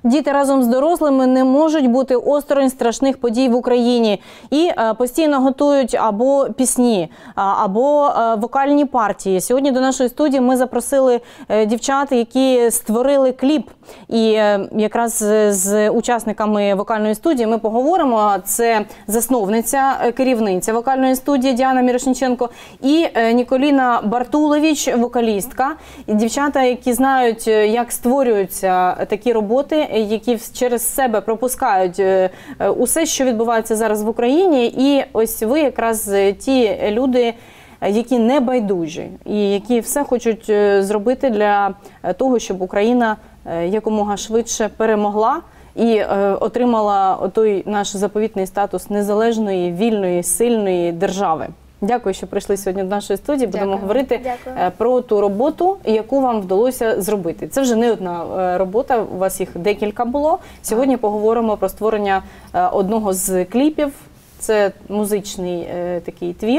Діти разом з дорослими не можуть бути осторонь страшних подій в Україні і постійно готують або пісні, або вокальні партії. Сьогодні до нашої студії ми запросили дівчат, які створили кліп. І якраз з учасниками вокальної студії ми поговоримо. Це засновниця, керівниця вокальної студії Діана Мірошніченко і Ніколіна Бартулович, вокалістка. Дівчата, які знають, як створюються такі роботи, які через себе пропускають усе, що відбувається зараз в Україні. І ось ви якраз ті люди, які не байдужі і які все хочуть зробити для того, щоб Україна якомога швидше перемогла і отримала той наш заповітний статус незалежної, вільної, сильної держави. Дякую, що прийшли сьогодні до нашої студії. Будемо говорити про ту роботу, яку вам вдалося зробити. Це вже не одна робота, у вас їх декілька було. Сьогодні поговоримо про створення одного з кліпів. Це музичний такий твір.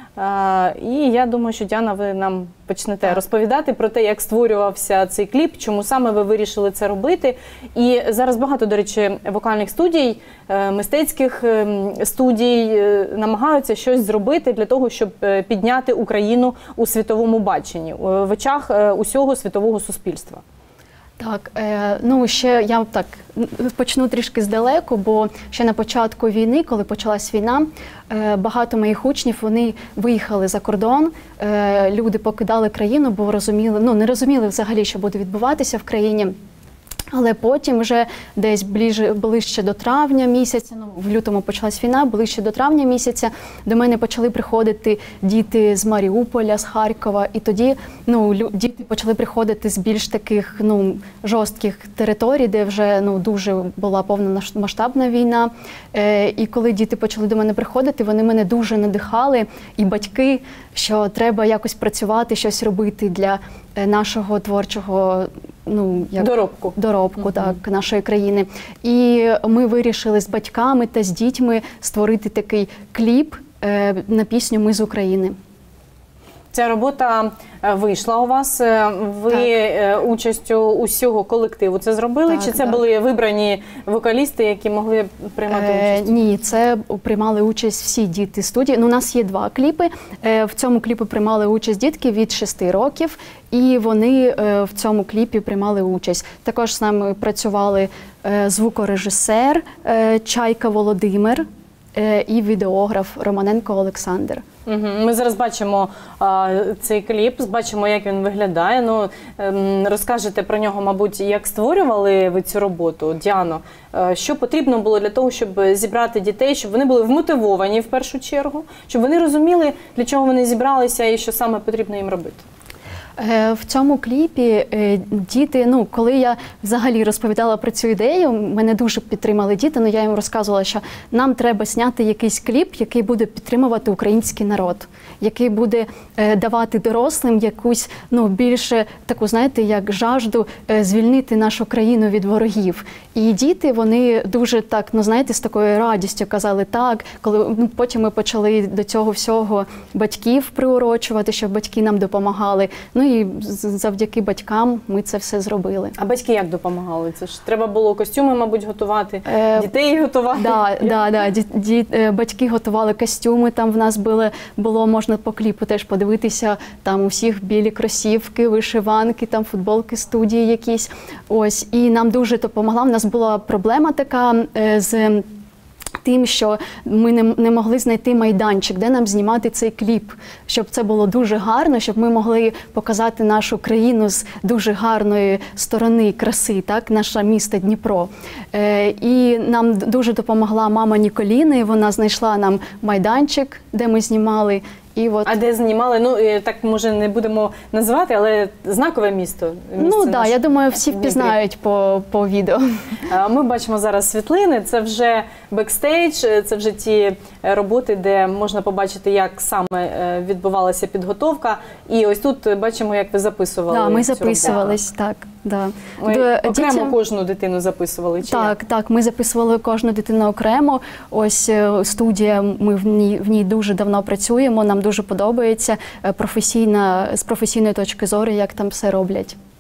І я думаю, що, Діана, ви нам почнете розповідати про те, як створювався цей кліп, чому саме ви вирішили це робити. І зараз багато, до речі, вокальних студій, мистецьких студій намагаються щось зробити для того, щоб підняти Україну у світовому баченні, в очах усього світового суспільства. Так, ну ще я так почну трішки здалеку, бо ще на початку війни, коли почалась війна, багато моїх учнів, вони виїхали за кордон, люди покидали країну, бо розуміли, ну не розуміли взагалі, що буде відбуватися в країні. Але потім вже десь ближче до травня місяця, ну, в лютому почалась війна, ближче до травня місяця до мене почали приходити діти з Маріуполя, з Харкова. І тоді діти почали приходити з більш таких жорстких територій, де вже дуже була повномасштабна війна. І коли діти почали до мене приходити, вони мене дуже надихали, і батьки, що треба якось працювати, щось робити для нашого творчого доробку так, нашої країни. І ми вирішили з батьками та з дітьми створити такий кліп на пісню «Ми з України». Ця робота вийшла у вас, ви участю усього колективу це зробили? Чи це були вибрані вокалісти, які могли приймати участь? Ні, це приймали участь всі діти студії. У нас є два кліпи. В цьому кліпі приймали участь дітки від 6 років, і вони в цьому кліпі приймали участь. Також з нами працювали звукорежисер Чайка Володимир і відеограф Романенко Олександр. Ми зараз бачимо цей кліп, бачимо, як він виглядає. Розкажете про нього, мабуть, як створювали ви цю роботу, Діано? Що потрібно було для того, щоб зібрати дітей, щоб вони були вмотивовані в першу чергу, щоб вони розуміли, для чого вони зібралися і що саме потрібно їм робити? В цьому кліпі діти, коли я взагалі розповідала про цю ідею, мене дуже підтримали діти, я їм розказувала, що нам треба зняти якийсь кліп, який буде підтримувати український народ, який буде давати дорослим якусь, більше таку, знаєте, як жажду звільнити нашу країну від ворогів. І діти, вони дуже так, знаєте, з такою радістю казали так, коли потім ми почали до цього всього батьків приурочувати, щоб батьки нам допомагали. І завдяки батькам ми це все зробили. А батьки як допомагали? Це ж треба було костюми, мабуть, готувати, дітей готувати? Так, батьки готували костюми, там в нас було, можна по кліпу теж подивитися, там у всіх білі кросівки, вишиванки, там футболки студії якісь. Ось, і нам дуже допомогла. У нас була проблема така з тим, що ми не могли знайти майданчик, де нам знімати цей кліп, щоб це було дуже гарно, щоб ми могли показати нашу країну з дуже гарної сторони, краси, так, наше місто Дніпро. І нам дуже допомогла мама Ніколіни, вона знайшла нам майданчик, де ми знімали. А де знімали? Так, може, не будемо називати, але знакове місто. Так, я думаю, всі впізнають по відео. Ми бачимо зараз світлини, це вже бекстейдж, це вже ті роботи, де можна побачити, як саме відбувалася підготовка. І ось тут бачимо, як ви записували цю роботу. Так, ми записувались, так. Да. Окремо кожну дитину записували? Так, ми записували кожну дитину окремо. Ось студія, ми в ній дуже давно працюємо, нам дуже подобається з професійної точки зору, як там все роблять.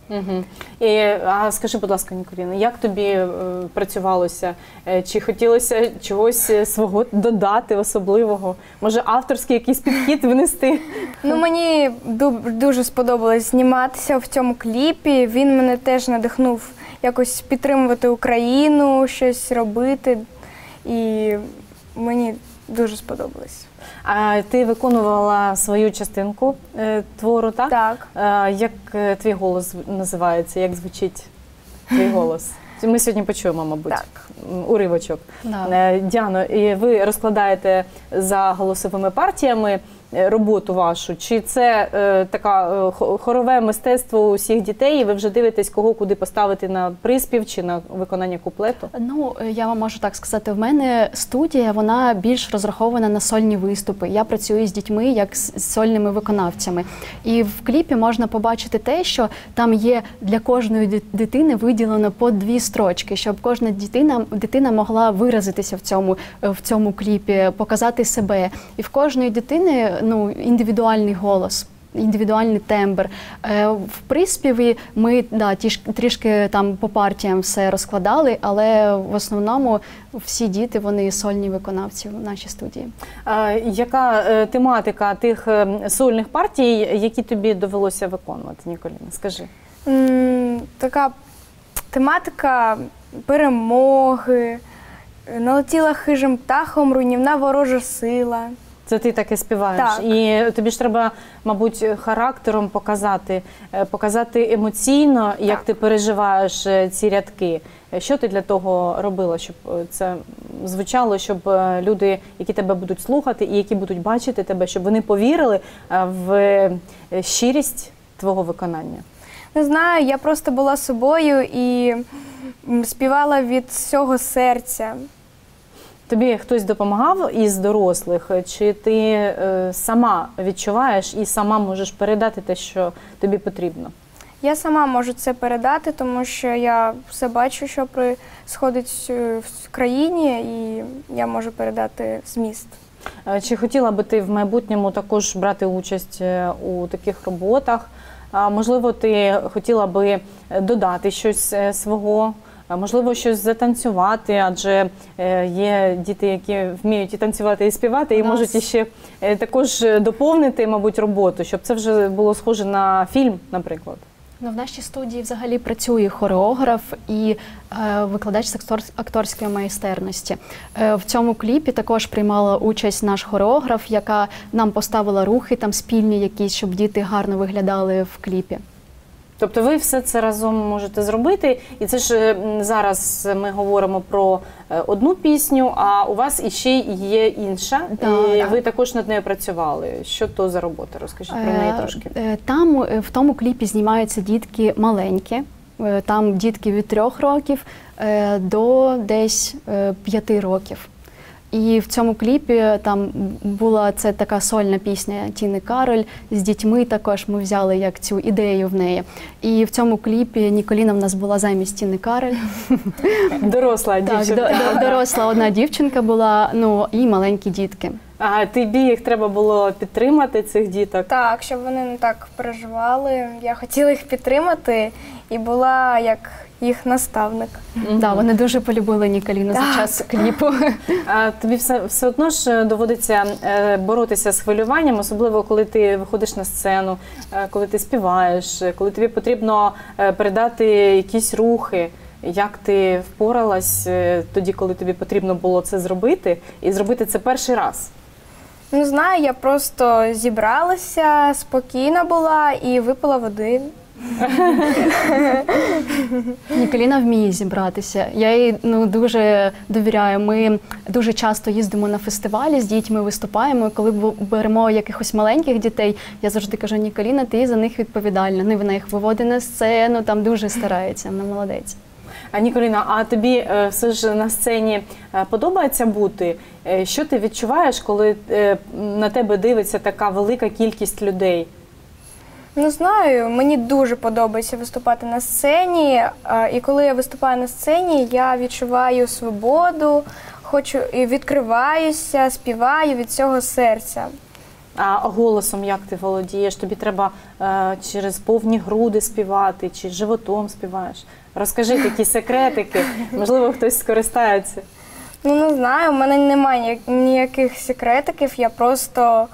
А скажи, будь ласка, Ніколіна, як тобі працювалося? Чи хотілося чогось свого додати особливого? Може, авторський якийсь підхід внести? Ну, мені дуже сподобалось зніматися в цьому кліпі. Він мене теж надихнув якось підтримувати Україну, щось робити. І мені дуже сподобалось. А ти виконувала свою частинку твору, так? Так. Як твій голос називається? Як звучить твій голос? Ми сьогодні почуємо, мабуть, уривочок. Да. Діано, і ви розкладаєте за голосовими партіями роботу вашу? Чи це така хорове мистецтво усіх дітей, і ви вже дивитесь, кого куди поставити на приспів чи на виконання куплету? Ну, я вам можу так сказати, в мене студія, вона більш розрахована на сольні виступи. Я працюю з дітьми, як з сольними виконавцями. І в кліпі можна побачити те, що там є для кожної дитини виділено по 2 строчки, щоб кожна дитина могла виразитися в цьому кліпі, показати себе. І в кожної дитини індивідуальний голос, індивідуальний тембр. В приспіві ми трішки там по партіям все розкладали, але в основному всі діти, вони сольні виконавці в нашій студії. Яка тематика тих сольних партій, які тобі довелося виконувати, Ніколіна? Скажи. Така тематика перемоги, налетіла хижим птахом руйнівна ворожа сила. Це ти таке співаєш. Так. І тобі ж треба, мабуть, характером показати емоційно, як ти переживаєш ці рядки. Що ти для того робила, щоб це звучало, щоб люди, які тебе будуть слухати і які будуть бачити тебе, щоб вони повірили в щирість твого виконання? Не знаю, я просто була собою і співала від всього серця. Тобі хтось допомагав із дорослих, чи ти сама відчуваєш і сама можеш передати те, що тобі потрібно? Я сама можу це передати, тому що я все бачу, що происходить в країні, і я можу передати зміст. Чи хотіла би ти в майбутньому також брати участь у таких роботах? Можливо, ти хотіла би додати щось свого? Можливо, щось затанцювати, адже є діти, які вміють і танцювати, і співати, і можуть іще також доповнити, мабуть, роботу, щоб це вже було схоже на фільм, наприклад. В нашій студії взагалі працює хореограф і викладач з акторської майстерності. В цьому кліпі також приймала участь наш хореограф, яка нам поставила рухи там спільні якісь, щоб діти гарно виглядали в кліпі. Тобто ви все це разом можете зробити, і це ж зараз ми говоримо про одну пісню, а у вас іще є інша, і ви також над нею працювали. Що то за робота? Розкажіть про неї трошки. Там в тому кліпі знімаються дітки маленькі, там дітки від 3 років до десь 5 років. І в цьому кліпі там була це така сольна пісня Тіни Кароль, з дітьми також ми взяли як цю ідею в неї. І в цьому кліпі Ніколіна в нас була замість Тіни Кароль. Доросла дівчинка. Так, доросла одна дівчинка була, і маленькі дітки. А тобі їх треба було підтримати, цих діток? Так, щоб вони не так переживали. Я хотіла їх підтримати і була як їх наставник. Так, вони дуже полюбили Ніколіну за час кліпу. А тобі все одно ж доводиться боротися з хвилюванням, особливо коли ти виходиш на сцену, коли ти співаєш, коли тобі потрібно передати якісь рухи. Як ти впоралась тоді, коли тобі потрібно було це зробити, і зробити це перший раз? Не знаю, я просто зібралася, спокійна була і випила води. Ніколіна вміє зібратися. Я їй дуже довіряю. Ми дуже часто їздимо на фестивалі, з дітьми виступаємо. Коли беремо якихось маленьких дітей, я завжди кажу: Ніколіна, ти за них відповідальна. Вона їх виводить на сцену, там дуже старається, вона молодець. А Ніколіна, а тобі все ж на сцені подобається бути? Що ти відчуваєш, коли на тебе дивиться така велика кількість людей? Не знаю, мені дуже подобається виступати на сцені, і коли я виступаю на сцені, я відчуваю свободу, хочу і відкриваюся, співаю від всього серця. А голосом як ти володієш? Тобі треба через повні груди співати чи животом співаєш? Розкажи такі секретики, можливо, хтось скористається. Ну, не знаю, у мене немає ніяких секретиків, я просто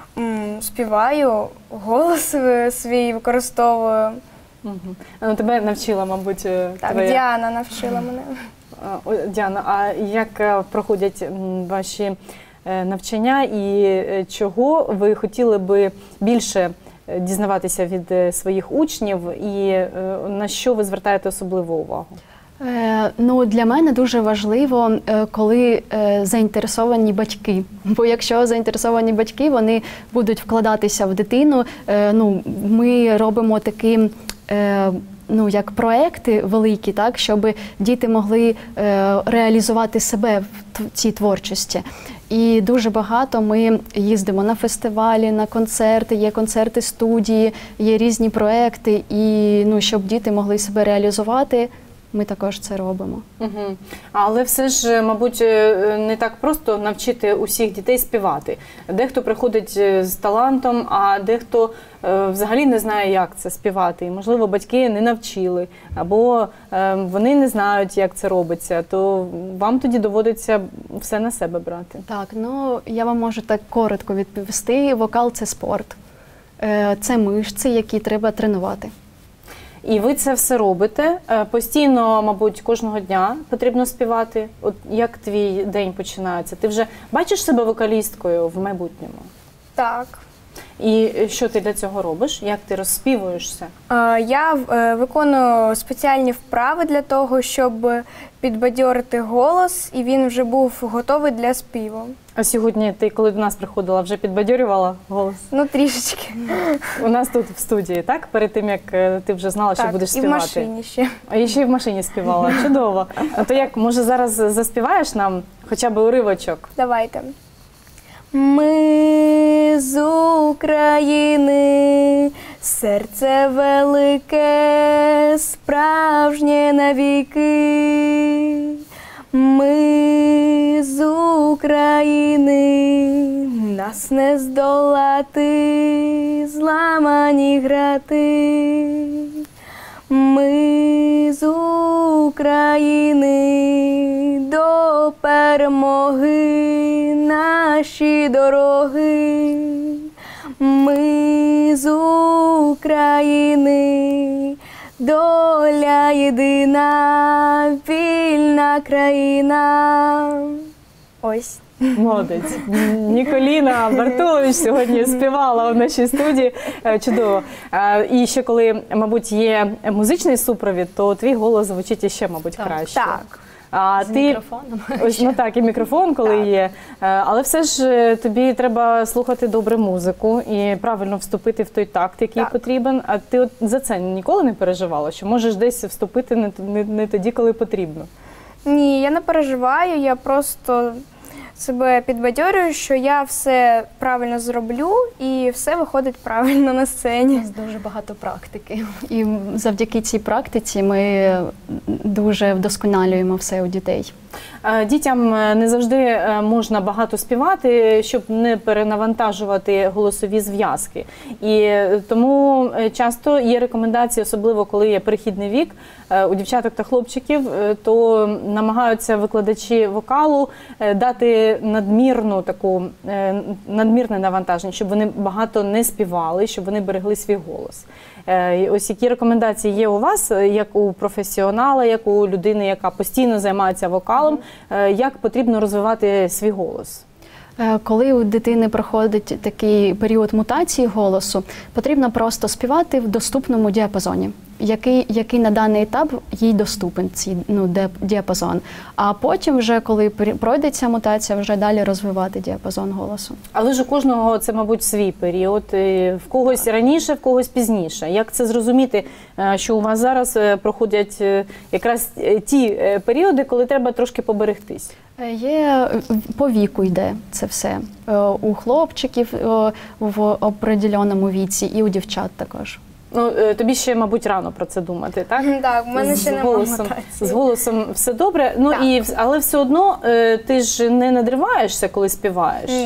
співаю, голос свій використовую. Ну, тебе навчила, мабуть, Так, твоя... Діана навчила мене. Діана, а як проходять ваші навчання і чого ви хотіли би більше дізнаватися від своїх учнів і на що ви звертаєте особливу увагу? Ну, для мене дуже важливо, коли заінтересовані батьки. Бо якщо заінтересовані батьки, вони будуть вкладатися в дитину. Ну, ми робимо такі, ну, як проекти великі, так, щоб діти могли реалізувати себе в цій творчості. І дуже багато ми їздимо на фестивалі, на концерти, є концерти студії, є різні проекти. І ну, щоб діти могли себе реалізувати, ми також це робимо. Але все ж, мабуть, не так просто навчити усіх дітей співати. Дехто приходить з талантом, а дехто взагалі не знає, як це співати. І, можливо, батьки не навчили, або вони не знають, як це робиться. То вам тоді доводиться все на себе брати. Так, ну я вам можу так коротко відповісти. Вокал – це спорт. Це мишці, які треба тренувати. І ви це все робите. Постійно, мабуть, кожного дня потрібно співати. От як твій день починається? Ти вже бачиш себе вокалісткою в майбутньому? Так. І що ти для цього робиш? Як ти розспівуєшся? Я виконую спеціальні вправи для того, щоб підбадьорити голос, і він вже був готовий для співу. А сьогодні ти, коли до нас приходила, вже підбадьорювала голос? Ну, трішечки. У нас тут в студії, так? Перед тим, як ти вже знала, що будеш співати? І в машині ще. А ще й в машині співала. Чудово. Ну, то як, може, зараз заспіваєш нам хоча б уривочок? Давайте. Ми з України, серце велике, справжнє навіки. Ми з України, нас не здолати, зламані грати. Ми з України, до перемоги наші дороги. Ми з України, доля єдина, вільна країна. Ось. Молодець. Ніколіна Бартулович сьогодні співала в нашій студії. Чудово. І ще коли, мабуть, є музичний супровід, то твій голос звучить іще, мабуть, краще. Так. А з ти мікрофоном. Ось, ну так, і мікрофон, коли Так. є. Але все ж тобі треба слухати добре музику і правильно вступити в той такт, який Так. потрібен. А ти от за це ніколи не переживала, що можеш десь вступити не тоді, коли потрібно? Ні, я не переживаю, я просто себе підбадьорюю, що я все правильно зроблю і все виходить правильно на У сцені. нас дуже багато практики. І завдяки цій практиці ми дуже вдосконалюємо все у дітей. Дітям не завжди можна багато співати, щоб не перенавантажувати голосові зв'язки. І тому часто є рекомендації, особливо коли є перехідний вік у дівчаток та хлопчиків, то намагаються викладачі вокалу дати надмірне навантаження, щоб вони багато не співали, щоб вони берегли свій голос. Ось які рекомендації є у вас, як у професіонала, як у людини, яка постійно займається вокалом, як потрібно розвивати свій голос? Коли у дитини проходить такий період мутації голосу, потрібно просто співати в доступному діапазоні, який на даний етап їй доступен, цей діапазон. А потім вже, коли пройде ця мутація, вже далі розвивати діапазон голосу. Але ж у кожного це, мабуть, свій період. В когось раніше, в когось пізніше. Як це зрозуміти, що у вас зараз проходять якраз ті періоди, коли треба трошки поберегтись? Є по віку йде це все. У хлопчиків в определеному віці і у дівчат також. Ну, тобі ще, мабуть, рано про це думати, так? Так, в мене ще немає мутації. З голосом все добре, Так. але все одно ти ж не надриваєшся, коли співаєш. Ні.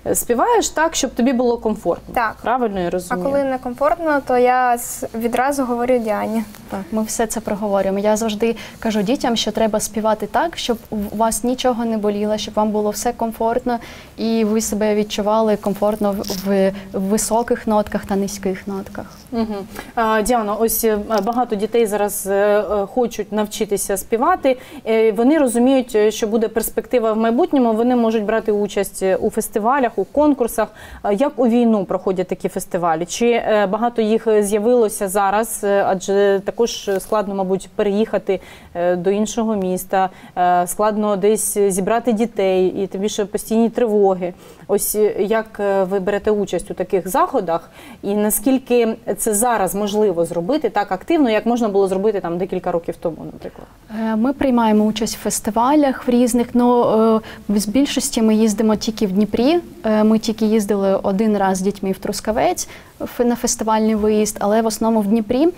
співаєш так, щоб тобі було комфортно. Так. Правильно я А розумію? коли некомфортно, то я відразу говорю Діані. Так, ми все це проговорюємо. Я завжди кажу дітям, що треба співати так, щоб у вас нічого не боліло, щоб вам було все комфортно і ви себе відчували комфортно в високих нотках та низьких нотках. Угу. Діано, ось багато дітей зараз хочуть навчитися співати. Вони розуміють, що буде перспектива в майбутньому. Вони можуть брати участь у фестивалях, у конкурсах. Як у війну проходять такі фестивалі? Чи багато їх з'явилося зараз? Адже також складно, мабуть, переїхати до іншого міста, складно десь зібрати дітей і тим більше постійні тривоги. Ось як ви берете участь у таких заходах і наскільки це зараз можливо зробити так активно, як можна було зробити там декілька років тому, наприклад? Ми приймаємо участь в фестивалях в різних, але з більшості ми їздимо тільки в Дніпрі. Ми тільки їздили один раз з дітьми в Трускавець на фестивальний виїзд, але в основному в Дніпрі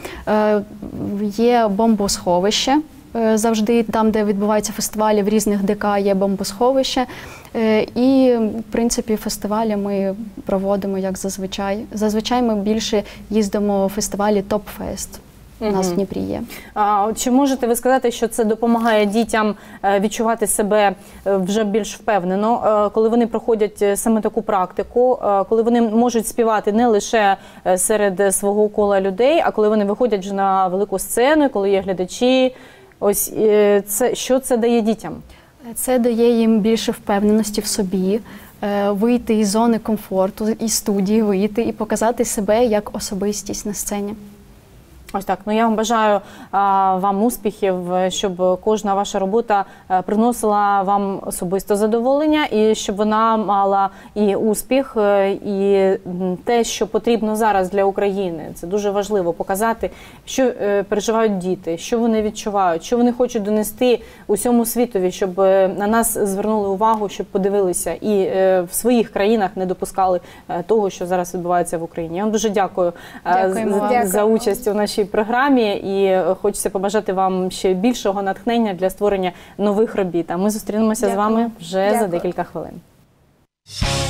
є бомбосховище. Завжди там, де відбуваються фестивалі, в різних ДК є бомбосховище. І, в принципі, фестивалі ми проводимо, як зазвичай. Зазвичай ми більше їздимо в фестивалі Топ-фест. У нас в Дніпрі є. Чи можете ви сказати, що це допомагає дітям відчувати себе вже більш впевнено, коли вони проходять саме таку практику, коли вони можуть співати не лише серед свого кола людей, а коли вони виходять вже на велику сцену, коли є глядачі? Ось що це дає дітям? Це дає їм більше впевненості в собі, вийти із зони комфорту, із студії вийти і показати себе як особистість на сцені. Ось так. Ну, я вам бажаю вам успіхів, щоб кожна ваша робота приносила вам особисто задоволення і щоб вона мала і успіх, і те, що потрібно зараз для України. Це дуже важливо показати, що переживають діти, що вони відчувають, що вони хочуть донести усьому світові, щоб на нас звернули увагу, щоб подивилися і в своїх країнах не допускали того, що зараз відбувається в Україні. Я вам дуже дякую за участь у нашій програмі і хочеться побажати вам ще більшого натхнення для створення нових робіт. А ми зустрінемося з вами вже за декілька хвилин.